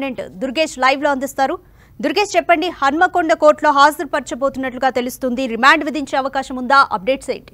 Correspondent Durgesh live లో అందిస్తారు. దుర్గేష్ చెప్పండి, హన్మకొండ కోర్టులో హాజరుపరచబోతున్నట్లుగా తెలుస్తుంది. రిమాండ్ విధించే అవకాశం ఉందా? అప్డేట్స్ ఏంటి?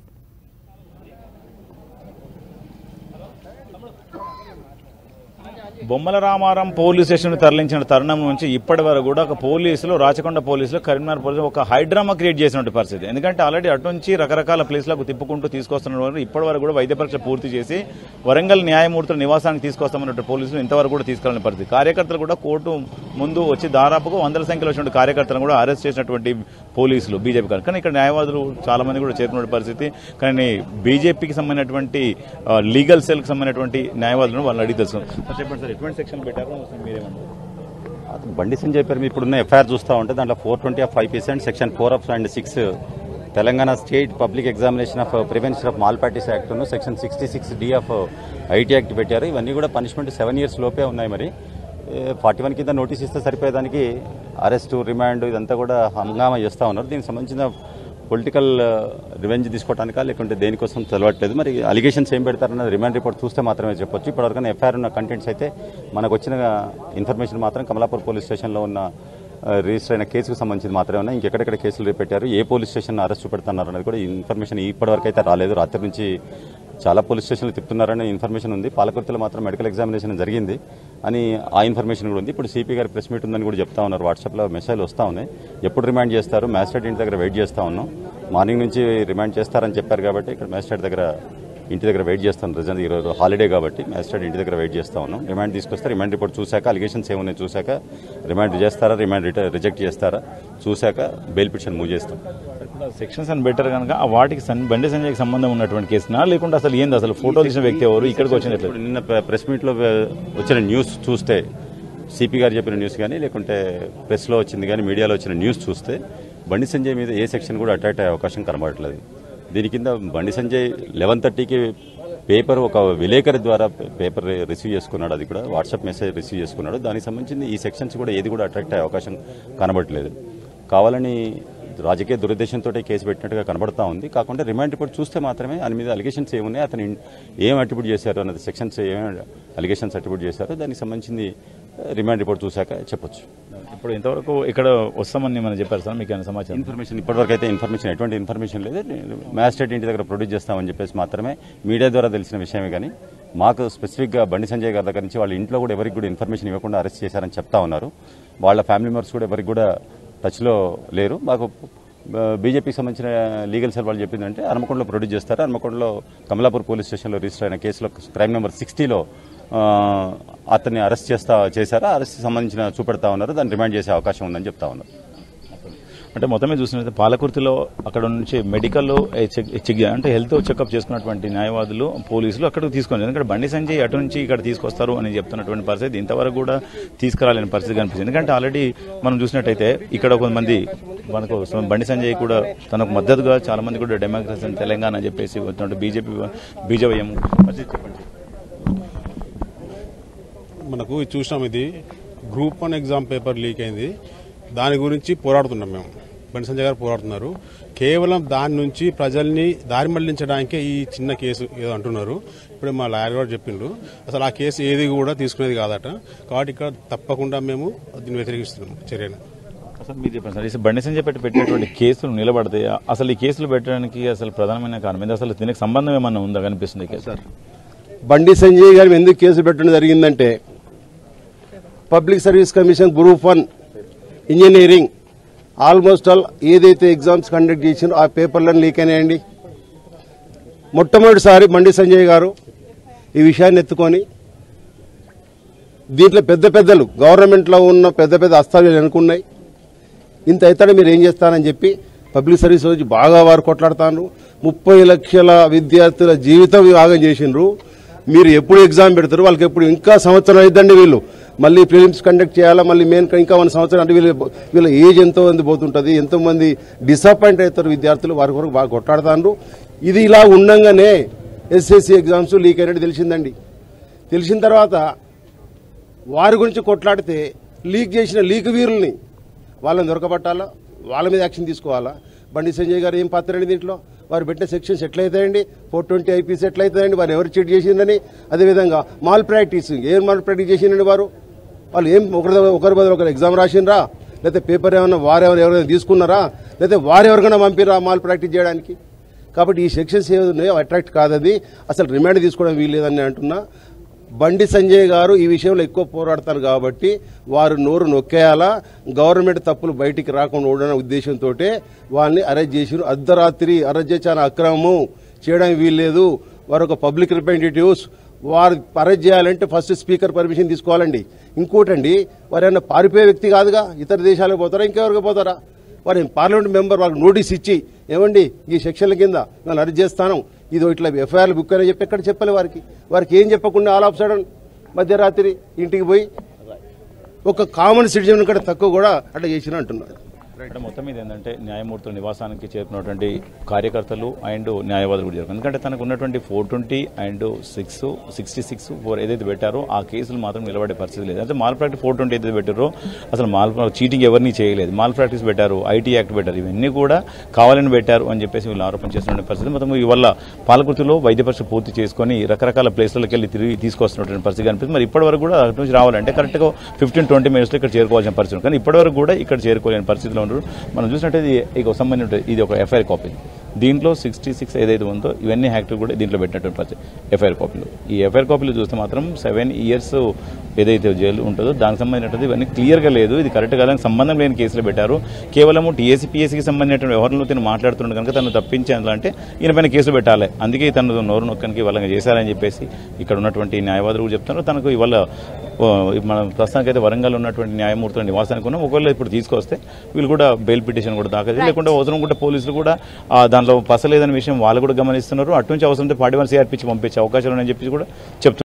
బొమ్మల రామారం పోలీస్ స్టేషన్ తరలించిన తరుణం నుంచి ఇప్పటి వరకు కూడా ఒక పోలీసులు, రాచకొండ పోలీసులు, కరీంనగర్ పోలీసులు ఒక హైడ్రామా క్రియేట్ చేసినటువంటి పరిస్థితి. ఎందుకంటే ఆల్రెడీ అటు నుంచి రకరకాల ప్లేస్లకు తిప్పుకుంటూ తీసుకొస్తున్న ఇప్పటి వరకు కూడా వైద్య పరీక్ష పూర్తి చేసి వరంగల్ న్యాయమూర్తుల నివాసానికి తీసుకొస్తామన్నట్టు పోలీసులు ఇంతవరకు కూడా తీసుకెళ్లిన పరిస్థితి. కార్యకర్తలు కూడా కోర్టు ముందు వచ్చి దాదాపుగా వందల సంఖ్యలో వచ్చిన కార్యకర్తలను కూడా అరెస్ట్ చేసినటువంటి పోలీసులు బీజేపీ కానీ ఇక్కడ న్యాయవాదులు చాలా మంది కూడా చేరుకున్న పరిస్థితి. కానీ బీజేపీకి సంబంధించినటువంటి లీగల్ సెల్ కి సంబంధించినటువంటి న్యాయవాదులను వాళ్ళని అడిగి తెలుసుకున్నారు. చెప్పండి సార్, ఎటువంటి సెక్షన్ పెట్టారు మీరేమన్నారు? బండి సంజయ్ పేరు ఇప్పుడున్న ఎఫ్ఐఆర్ చూస్తూ ఉంటే దాంట్లో 420(5) section 4 and 6 Telangana state public examination of prevention of malpractice act section 66D of IT act పెట్టారు. ఇవన్నీ కూడా పనిష్మెంట్ 7 years లోపే ఉన్నాయి. మరి 41 కింద నోటీస్ ఇస్తే సరిపోయేదానికి అరెస్టు, రిమాండ్ ఇదంతా కూడా హంగామా చేస్తూ ఉన్నారు. దీనికి సంబంధించిన పొలిటికల్ రివెంజ్ తీసుకోవడానికా లేకుంటే దేనికోసం తెలవట్లేదు. మరి అలిగేషన్స్ ఏం పెడతారన్నది రిమాండ్ రిపోర్ట్ చూస్తే మాత్రమే చెప్పొచ్చు. ఇప్పటివరకు ఎఫ్ఐఆర్ ఉన్న కంటెంట్స్ అయితే మనకు వచ్చిన ఇన్ఫర్మేషన్ మాత్రం కమలాపూర్ పోలీస్ స్టేషన్లో ఉన్న రిజిస్టర్ అయిన కేసుకు సంబంధించి మాత్రమే ఉన్నాయి. ఇంకెక్కడెక్కడ కేసులు పెట్టారు, ఏ పోలీస్ స్టేషన్ అరెస్ట్ పెడుతున్నారు అనేది కూడా ఇన్ఫర్మేషన్ ఇప్పటివరకు అయితే రాలేదు. రాత్రి నుంచి చాలా పోలీస్ స్టేషన్లు తిప్పుతున్నారనే ఇన్ఫర్మేషన్ ఉంది. పాలకుర్తిలో మాత్రం మెడికల్ ఎగ్జామినేషన్ జరిగింది అని ఆ ఇన్ఫర్మేషన్ కూడా ఉంది. ఇప్పుడు సిపి గారి ప్రెస్ మీట్ ఉందని కూడా చెప్తా ఉన్నారు. వాట్సాప్లో మెసేజ్లు వస్తూ ఉన్నాయి. ఎప్పుడు రిమాండ్ చేస్తారు? మ్యాజిస్ట్రేట్ ఇంటి దగ్గర వెయిట్ చేస్తూ ఉన్నాం. మార్నింగ్ నుంచి రిమాండ్ చేస్తారని చెప్పారు కాబట్టి ఇక్కడ మ్యాజిస్ట్రేట్ దగ్గర ఇంటి దగ్గర వెయిట్ చేస్తాం. రిజన్ ఈరోజు హాలిడే కాబట్టి మ్యాజిస్ట్రేట్ ఇంటి దగ్గర వెయిట్ చేస్తూ ఉన్నాం. రిమాండ్ తీసుకొస్తే రిమాండ్ రిపోర్ట్ చూశాక అలిగేషన్స్ ఏమున్నాయి చూశాక రిమాండ్ చేస్తారా, రిమాండ్ రిజెక్ట్ చేస్తారా చూశాక బెయిల్ పిటిషన్ మూవ్ చేస్తాం. సెక్షన్స్ అని బెటర్ కనుక వాటికి బండి సంజయ్కి సంబంధం ఉన్నటువంటి కేసునా లేకుంటే అసలు ఏంది, అసలు ఫోటో తీసిన వ్యక్తి ఎవరు, ఇక్కడికి వచ్చినట్లు నిన్న ప్రెస్ మీట్లో వచ్చిన న్యూస్ చూస్తే సిపి గారు చెప్పిన న్యూస్ కానీ లేకుంటే ప్రెస్లో వచ్చింది కానీ మీడియాలో వచ్చిన న్యూస్ చూస్తే బండి సంజయ్ మీద ఏ సెక్షన్ కూడా అటాక్ అయ్యే అవకాశం కనబడట్లేదు. దీని కింద బండి సంజయ్ 11:30కి పేపర్ ఒక విలేకరి ద్వారా పేపర్ రిసీవ్ చేసుకున్నాడు. అది కూడా వాట్సాప్ మెసేజ్ రిసీవ్ చేసుకున్నాడు. దానికి సంబంధించింది ఈ సెక్షన్స్ కూడా ఏది కూడా అట్రాక్ట్ అయ్యే అవకాశం కనబడట్లేదు. కావాలని రాజకీయ దురుద్దేశంతో కేసు పెట్టినట్టుగా కనబడతా ఉంది. కాకుండా రిమాండ్ రిపోర్ట్ చూస్తే మాత్రమే దాని మీద అలిగేషన్స్ ఏమున్నాయి, అతను ఏం అట్రిబ్యూట్ చేశారు అన్నది, సెక్షన్స్ ఏమేమి అలిగేషన్స్ అట్రిబ్యూట్ చేశారో దానికి సంబంధించింది రిమాండ్ రిపోర్ట్ చూశాక చెప్పొచ్చు. ఇప్పుడు ఇంతవరకు ఇక్కడ వస్తామని మనం చెప్పారు సార్, మీకు సమాచారం ఇన్ఫర్మేషన్ ఇప్పటివరకు అయితే ఎటువంటి ఇన్ఫర్మేషన్ లేదు. మ్యాజిస్ట్రేట్ ఇంటి దగ్గర ప్రొడ్యూస్ చేస్తామని చెప్పేసి మాత్రమే మీడియా ద్వారా తెలిసిన విషయమే కానీ మాకు స్పెసిఫిక్గా బండి సంజయ్ గారి దగ్గర నుంచి వాళ్ళ ఇంట్లో కూడా ఎవరికి కూడా ఇన్ఫర్మేషన్ ఇవ్వకుండా అరెస్ట్ చేశారని చెప్తా ఉన్నారు. వాళ్ళ ఫ్యామిలీ మెంబర్స్ కూడా ఎవరికి కూడా టచ్లో లేరు. మాకు బీజేపీకి సంబంధించిన లీగల్ సెల్ వాళ్ళు చెప్పిందంటే హన్మకొండలో ప్రొడ్యూస్ చేస్తారు. హన్మకొండలో కమలాపూర్ పోలీస్ స్టేషన్లో రిజిస్టర్ అయిన కేసులో క్రైమ్ నెంబర్ 60లో అతన్ని అరెస్ట్ చేశారా, అరెస్ట్ సంబంధించిన చూపెడతా ఉన్నారు. దాన్ని రిమాండ్ చేసే అవకాశం ఉందని చెప్తా ఉన్నారు. అంటే మొత్తమే చూసినట్లయితే పాలకుర్తిలో అక్కడ నుంచి మెడికల్ అంటే హెల్త్ చెకప్ చేసుకున్నటువంటి న్యాయవాదులు, పోలీసులు అక్కడికి తీసుకొని, ఎందుకంటే బండి సంజయ్ అటు నుంచి ఇక్కడ తీసుకొస్తారు అని చెప్తున్నటువంటి పరిస్థితి ఇంతవరకు కూడా తీసుకురాలేని పరిస్థితి కనిపిస్తుంది. ఎందుకంటే ఆల్రెడీ మనం చూసినట్టయితే ఇక్కడ కొంతమంది మనకు బండి సంజయ్ కూడా తనకు మద్దతుగా చాలా మంది కూడా డెమోక్రసీ అండ్ తెలంగాణ అని చెప్పేసి వచ్చినట్టు బీజేవయం పరిస్థితి చెప్పండి. మనకు చూసినాం, ఇది గ్రూప్ 1 ఎగ్జామ్ పేపర్ లీక్ అయింది. దాని గురించి పోరాడుతున్నాం మేము. బండి సంజయ్ గారు పోరాడుతున్నారు. కేవలం దాని నుంచి ప్రజల్ని దారి మళ్లించడానికే ఈ చిన్న కేసు ఏదో అంటున్నారు. ఇప్పుడే మా లాయర్ గారు చెప్పిండ్రు అసలు ఆ కేసు ఏది కూడా తీసుకునేది కాదట. కాబట్టి ఇక్కడ తప్పకుండా మేము దీన్ని వ్యతిరేకిస్తున్నాం చర్యను. అసలు మీరు చెప్పండి సార్, బండి సంజయ్ పెట్టినటువంటి కేసులు నిలబడతాయి. అసలు ఈ కేసులు పెట్టడానికి అసలు ప్రధానమైన కారణం అసలు దీనికి సంబంధం ఏమన్నా ఉందా కనిపిస్తుంది సార్? బండి సంజయ్ గారు ఎందుకు కేసు పెట్టడం జరిగిందంటే public service commission group 1 engineering almost all ఏదైతే ఎగ్జామ్స్ కండక్ట్ చేసినో ఆ పేపర్లను లీక్ అయినాయండి. మొట్టమొదటిసారి బండి సంజయ్ గారు ఈ విషయాన్ని ఎత్తుకొని దీంట్లో పెద్దలు గవర్నమెంట్లో ఉన్న పెద్ద అస్తాలు అనుకున్నాయి. ఇంత అయితే మీరు ఏం చేస్తానని చెప్పి పబ్లిక్ సర్వీస్ రోజు బాగా వారు కొట్లాడుతాను. 30 లక్షల విద్యార్థుల జీవితం ఆగం చేసిండ్రు. మీరు ఎప్పుడు ఎగ్జామ్ పెడతారు, వాళ్ళకి ఎప్పుడు ఇంకా సంవత్సరం అయిద్దండి. వీళ్ళు మళ్ళీ ప్రిలిమ్స్ కండక్ట్ చేయాలా, మళ్ళీ మెయిన్ ఇంకా 1 సంవత్సరం అంటే వీళ్ళ ఏజ్ ఎంతో మంది పోతుంటుంది. ఎంతో మంది డిసప్పాయింట్ అవుతారు విద్యార్థులు. వారి కొరకు బాగా కొట్లాడుతారు. ఇది ఇలా ఉండంగానే ఎస్ఎస్సి ఎగ్జామ్స్ లీక్ అయినట్టు తెలిసిందండి. తెలిసిన తర్వాత వారి గురించి కొట్లాడితే లీక్ చేసిన లీక్ వీరుల్ని వాళ్ళని దొరకబట్టాలా, వాళ్ళ మీద యాక్షన్ తీసుకోవాలా. బండి సంజయ్ గారు ఏం పాత్ర అండి దీంట్లో? వారు పెట్టిన సెక్షన్స్ ఎట్లయితాయండి? 420 IPC ఎట్లయితాయండి? వారు ఎవరు చీట్ చేసిందని. అదేవిధంగా మాల్ ప్రాక్టీస్, ఏం మాల్ ప్రాక్టీస్ చేసిందండి వారు? వాళ్ళు ఏం ఒకరి బదులు ఒకరు ఎగ్జామ్ రాసిండ్రా, లేకపోతే పేపర్ ఏమైనా ఎవరైనా తీసుకున్నారా, లేకపోతే వారెవరికైనా పంపిరా మాల్ ప్రాక్టీస్ చేయడానికి? కాబట్టి ఈ సెక్షన్స్ ఏదో అట్రాక్ట్ కాదది, అసలు రిమాండ్ తీసుకోవడం వీల్లేదని అంటున్నా. బండి సంజయ్ గారు ఈ విషయంలో ఎక్కువ పోరాడతారు కాబట్టి వారు నోరు నొక్కేయాలా, గవర్నమెంట్ తప్పులు బయటికి రాకుండా ఉండడం ఉద్దేశంతో వాళ్ళని అరెస్ట్ చేసిరు. అర్ధరాత్రి అరెస్ట్ చేసి చాలా అక్రమం చేయడానికి వీల్లేదు. వారు ఒక పబ్లిక్ రిప్రజెంటేటివ్స్, వారు అరెస్ట్ చేయాలంటే ఫస్ట్ స్పీకర్ పర్మిషన్ తీసుకోవాలండి. ఇంకోటండి, వారు ఏమన్నా పారిపోయే వ్యక్తి కాదుగా, ఇతర దేశాలకు పోతారా ఇంకెవరికి పోతారా? వారు పార్లమెంట్ మెంబర్ వాళ్ళకి నోటీస్ ఇచ్చి ఏమండి ఈ సెక్షన్ల కింద నేను అరెస్ట్ చేస్తాను, ఇది ఇట్లా ఎఫ్ఐఆర్లు బుక్ అని చెప్పి ఎక్కడ చెప్పలే వారికి ఏం చెప్పకుండా ఆల్ ఆఫ్ సడన్ మధ్యరాత్రి ఇంటికి పోయి ఒక కామన్ సిటిజన్ కంటే తక్కువ కూడా అట్లా చేసిన అంటున్నాడు. ఇక్కడ మొత్తం మీద ఏంటంటే న్యాయమూర్తుల నివాసానికి చేరుకున్నటువంటి కార్యకర్తలు అండ్ న్యాయవాదులు కూడా జరుగుతుంది. ఎందుకంటే తనకు ఉన్నటువంటి 420 అండ్ 66 ఏదైతే పెట్టారో ఆ కేసులు మాత్రం నిలబడే పరిస్థితి లేదు. అంటే మాల్ ప్రాక్టీస్ 420 ఏదైతే పెట్టారో అసలు చీటింగ్ ఎవరిని చేయలేదు, మాల్ ప్రాక్టీస్ పెట్టారు, ఐటీ యాక్ట్ పెట్టారు, ఇవన్నీ కూడా కావాలని పెట్టారు అని చెప్పేసి వీళ్ళు ఆరోపణ చేస్తున్న పరిస్థితి. మొత్తం ఇవల్ల పాలకుర్తిలో వైద్య పరీక్ష పూర్తి చేసుకుని రకరకాల ప్లేస్లకి వెళ్ళి తిరిగి తీసుకొస్తున్నటువంటి పరిస్థితి కనిపిస్తుంది. మరి ఇప్పటివరకు కూడా అటు నుంచి రావాలంటే కరెక్ట్గా 15-20 మినిట్స్లో ఇక్కడ చేరుకోవాల్సిన పరిస్థితి, కానీ ఇప్పటివరకు కూడా ఇక్కడ చేరుకోలేని పరిస్థితిలో మనం చూసినట్టు ఇక సంబంధించిన ఇది ఒక ఎఫ్ఐఆర్ కాపీ. దీంట్లో 66 ఏదైతే ఉందో ఇవన్నీ యాక్టులు కూడా దీంట్లో పెట్టినటువంటి పరిస్థితి ఎఫ్ఐఆర్ కాపీలు. ఈ ఎఫ్ఐఆర్ కాపీలు చూస్తే మాత్రం 7 years ఏదైతే జైలు ఉంటుందో దానికి సంబంధించినది ఇవన్నీ క్లియర్గా లేదు, ఇది కరెక్ట్ కాదని సంబంధం లేని కేసులు పెట్టారు. కేవలం టీఎస్పీఎస్సీకి సంబంధించిన వ్యవహారంలో తను మాట్లాడుతున్నాడు కనుక తను తప్పించేందుకంటే ఈయన పైన కేసు పెట్టాలి, అందుకే తను నోరు నొక్కనికి వాళ్ళకి చేశారని చెప్పేసి ఇక్కడ ఉన్నటువంటి న్యాయవాదులు కూడా చెప్తున్నారు. తనకు ఇవాళ మన ప్రస్తుతానికైతే వరంగల్ ఉన్నటువంటి న్యాయమూర్తుల నివాసానికి ఉన్నాం. ఒకవేళ ఇప్పుడు తీసుకొస్తే వీళ్ళు కూడా బెయిల్ పిటిషన్ కూడా దాఖలు, లేకుంటే అవసరం కూడా పోలీసులు కూడా దాంట్లో పసలేదనే విషయం వాళ్ళు కూడా గమనిస్తున్నారు. అటు నుంచి అవసరం 41 CRPకి పంపించే అవకాశాలు ఉన్నాయని చెప్పి కూడా చెప్తున్నారు.